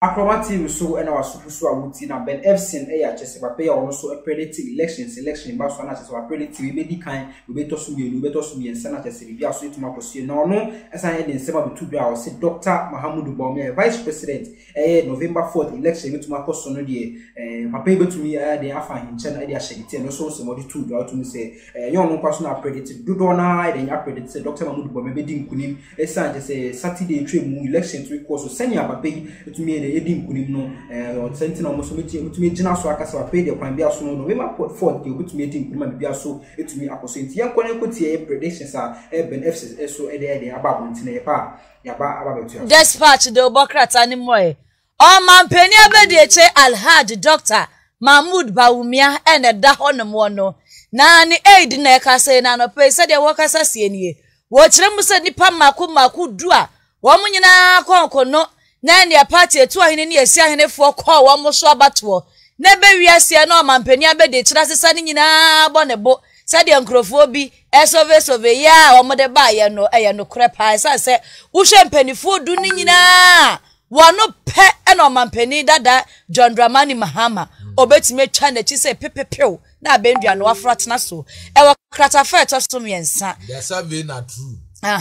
Acrobatic so and our super awuti na Ben Ephson chese papa ya ono so predictive election ba so na chese wa predictive be di kan we beto so mi ensa na chese bia so ituma kosie na ono esan he den sema betu bia o se Dr. Bawumia Vice President November 4th election ituma koso no de papa betumi de afa hinche na de ahegite no so se modi tu bia to mi se yon no kwaso na predictive do na de ya predict Dr. Bawumia be di nkunim esan chese Saturday trade mu election to course so senya papa betumi edim kunim no sentina omoso metumi gina so akasa wa pay de kwan bia so no November 4th de betumi edim kunim bia so etumi akoso enti yankon enkotie predictions Ben Ephson so de ababontina ya ba betu dispatch de obokrata ni moye o mampeni abedi eche Alhaji Dr. Bawumia ene da honom wono na ni aid na ekase na no pe se de wokasa sienie wo kiremu se nipa maku dua wo munyina konkono na ndia party etu ahene ne yesi ahene fo call wo mo so abato na be wiase na o mampani abede kira sesa ni nyina bo ne bo se de nkrofo bi esove ya wo mo de ba ye no krepa se wo hwe mpanifo du ni nyina wono pe na o mampani dada John Dramani Mahama obetime twa na chi se pepepew na abendua no afratena so e wo krata fa eto so miensa the survey na true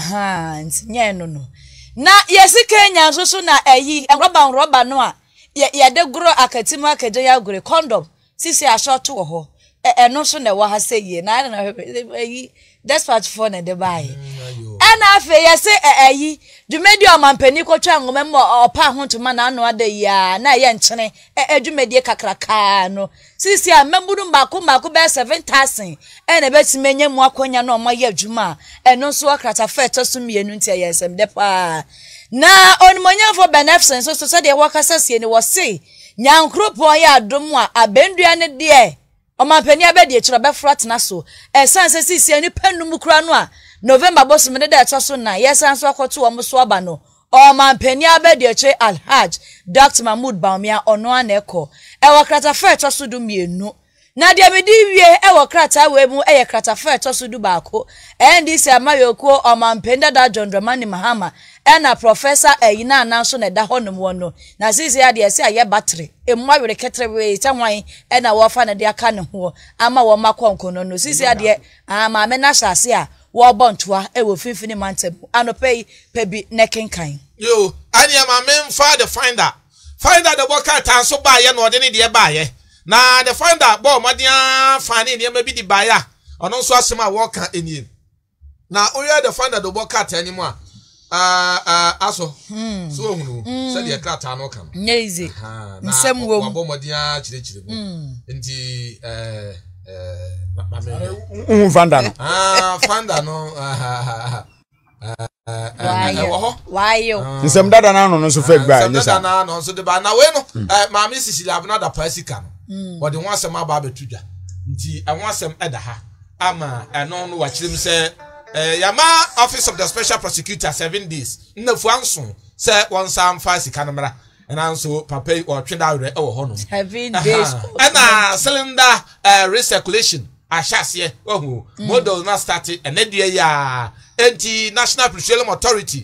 nye no na yesi Kenya so na roba no a ye de gro akatima akaje ya gure condom sisi ashoto wo ho eno so na wo ha seye na dispatch for na de bai ana afa yesi dwumedi o mampani kotwa ngome mo opa hontuma na anu ada ya na ye nkyene dwumedi kakraka no sisi a memburu mako be 7,000 ene betimenye mu akonya na omo ye adwuma eno so akrata fa eto mienu ntia yesem de pa na onimonyafo Ben Ephson so de wakasa sie ne wo se nyankropo ya adom a abendua ne de o mampani abedi e kira be fratna so esanse sisi ni panum kura no a November boss me de eto so na yesan so akoto wo so aba no o mampani abedi e che Alhaji Dr. Bawumia ono aneko e wakrata fa eto so du mienu na dia me di wie e wakrata we mu e krata fa eto so du baako ndc amayoko o mampani dada John Dramani Mahama ena professor eyina ananso na da honom wono na sisi ade ese aye battery emwa were ketre we tanwan ena wo fa na de aka ne ho ama wo makonkono no sisi ade ama me na hyase a wo bontoa e wo finfini mantem anopai pebi nekenkan yo ani ama me mfa the finder the boka tan so ba ye no de ne de ba ye na the finder bo modia fani ne ma bi di ba ya ono so asema wo ka eni na oya the finder the boka tan ni mu a aso so hunu se de krata no kan nyezi nsem wo abo modia chire bu nti fanda no fanda no wayo nsem dada na no so fake ba nyesa dada na no so de ba na we no maami sisi lab na da pasika no wo de ho asem aba betudwa nti ho asem eda ha ama eno no wa chirim se Yama Office of the Special Prosecutor 7 days. Nfuanso se won sam fa sika no mra. And so papa or tweda we e wo ho no. 7 days. And cylinder recirculation ahase model na started and dey ya anti National Petroleum Authority.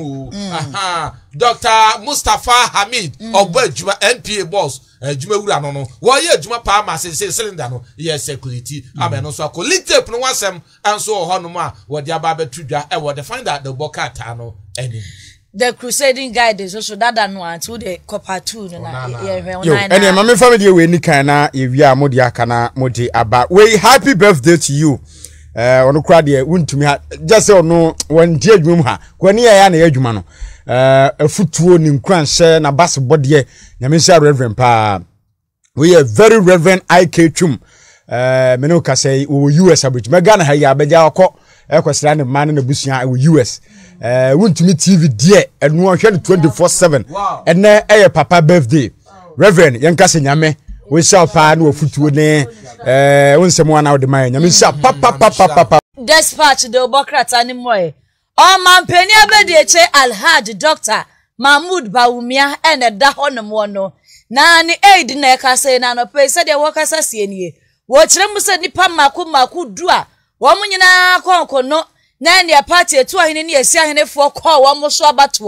Dr. Mustafa Hamid Obajuma NPA boss Juma wura no wo ye Juma pa ma se cylinder no ye security ameno so ko tape no wasem anso ho no ma wo de aba betudwa e wo de find out the bokata no any the crusading guide is also that no until the copper 2 na yo any mama family we ni kan na ye wi a modi aka na modi aba we happy birthday to you ono kra de wuntumi ha just say ono wan die adwum ha kwani ya na adwuma no afutuo ni nkranhye na bas bode nyame sha reverend pa we are very reverend IK Chum meno ka say we US abut mega na ha ya beja akọ ekwesira ne man na busuan we US wuntumi TV die enu hwe 24/7 ene eye papa birthday reverend yanka se nyame we shall pa na ofutuo ne wonsem wana de man nyame sha papa dispatch de obokrata ni moye o mampani abedi eche Alhaji Dr. Bawumia ene da honom wono na ni aid na ekase na no pe se de wokasa sienie wo kiremu se nipa maku dua wo munyina konkono na ndia party etu ahene ne yesi ahene fo call wo mo so abato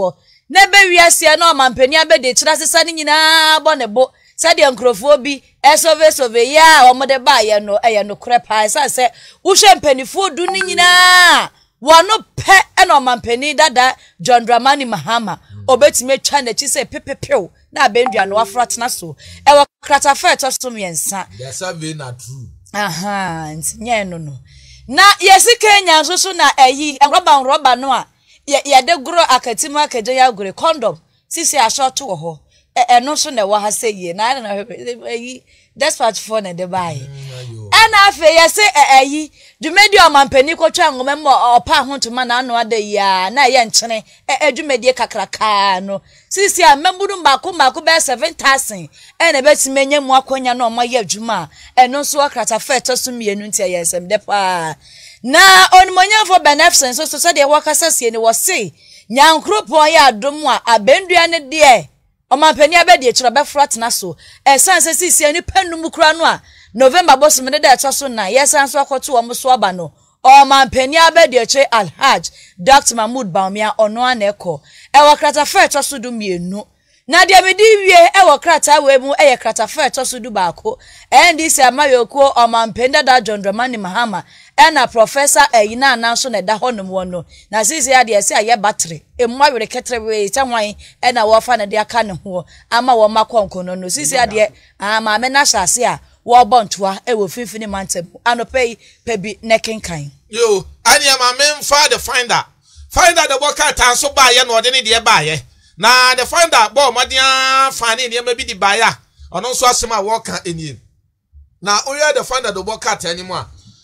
na be wiase na omampani abede kira sesa ni nyina bo ne bo sade nkrofo bi esove ya omode ba ye no no krepa se wo mpanifo du ni nyina wono pe na omampani dada John Dramani Mahama obetime twa na chi se pepepew na abendua no afratena so ewo kratafa to so miensa the survey na true nye no na yesi Kenya so na roba no a ye de gro akatima akaje ya gure condom sisi ashort wo ho eno so na wo ha se ye na despatch for na de bai ana afa yesi dwumedi omampani ko twa ngome mo opa hontuma na anu ade ya na ye nkyene dwumedi kakraka no sisi a memburu mbako be 7,000 ene betimenye mu akonya na omaye adwuma eno so akrata fa etoso mienu ntia yesem de pa na onimonya for Ephson so de wakasa sie ni wo se nyankropo ya adom a abendua ne de omampani abede kiro be fratna so sanse sisi ani panum kura no a November boss me de etoso na yesan so akoto wo so aba no omampani abede che Alhaj Dr. Mahmood Bawumia ono aneko krata fa etoso du mienu na dia medi wie krata we mu krata fa etoso du baako ndc amayokuo omampenda da John Dramani Mahama na professor eyina ananso na da honum wono na sisi ade ese aye battery emwawere ketrewe tanwan na wo fa na de aka ne ho ama wo makonkono no sisi ade ama me na hyase a wo bontoa wo finfini mantem anopai pebi nekenkan yo ani ama memfa the finder the worker tan so ba ye no de ne de ba ye na the finder bo madia fani ne ma bi di ba ya ono so asema wo kan eni na oya the finder the worker tan ni mu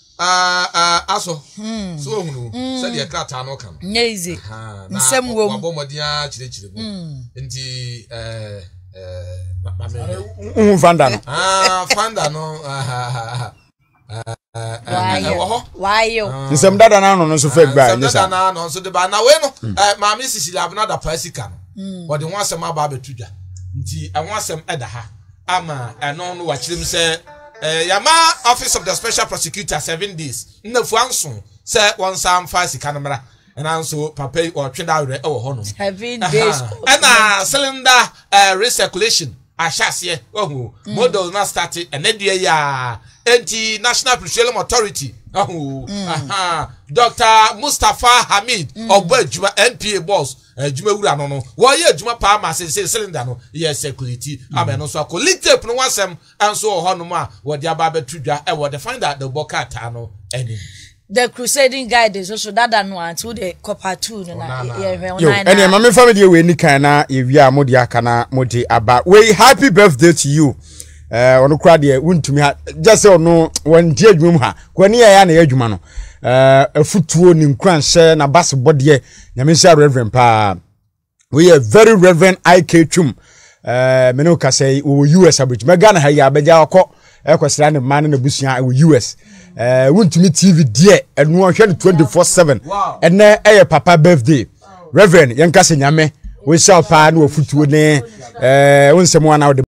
a aso so ohunu said the krata no kan easy nsem wo bo madia chire bo nti Fanda no fanda no why nsem dada na no so fake ba nyesa dada na no so de ba na we no maami sisi la na da pasika no wo de ho asem aba betudwa nti ho asem eda ha ama eno no wa chirim se yama office of the special prosecutor 7 days nnafu anso se won sam fa sika no mra enanso papa o tweda awre e wo ho no 7 days na cylinder recirculation ashase ohu model na start enedie ya anti National Petroleum Authority Dr. Mustafa Hamid obo adwuma NPA boss adwuma wura no wo ye adwuma pa ma se cylinder no ye security ameno so collect tape no wasem anso ho no ma wo de aba betudwa e wo de find out the bokata no any the crusading guide is also that no until the copper 2 na ene mama family we ni kan na ewia modi aka na modi aba we happy birthday to you ono kra de wuntumi just say ono won die adwum ha kwani ya na adwuma no afutuo ni nkranhye na bas bode nyame sha reverend pa we are very reverend IK Twum meno ka say we US abrit mega na ha ya beja akọ ekwesira ne man na busua we US wuntumi TV die enu ohwe 24/7 ene eye papa birthday reverend yanka se nyame we shall pa na ofutuo ne wonsem wana